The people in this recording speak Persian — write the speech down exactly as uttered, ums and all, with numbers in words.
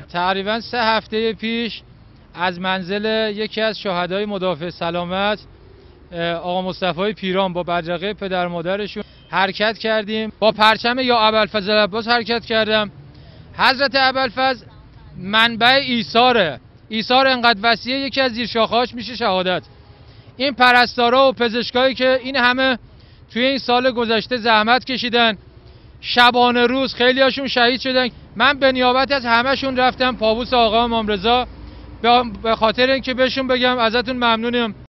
تقریبا سه هفته پیش از منزل یکی از شهدای مدافع سلامت آقا مصطفی پیران با بدرقه پدر مادرشون حرکت کردیم. با پرچم یا ابوالفضل عباس حرکت کردم. حضرت ابوالفضل منبع ایثاره. ایثار انقدر وسیعه، یکی از زیرشاخه‌هاش میشه شهادت. این پرستارا و پزشکایی که این همه توی این سال گذشته زحمت کشیدن، شبانه روز خیلی هاشون شهید شدن. من به نیابت از همهشون رفتم پابوس آقا امام رضا به خاطر اینکه بهشون بگم ازتون ممنونم.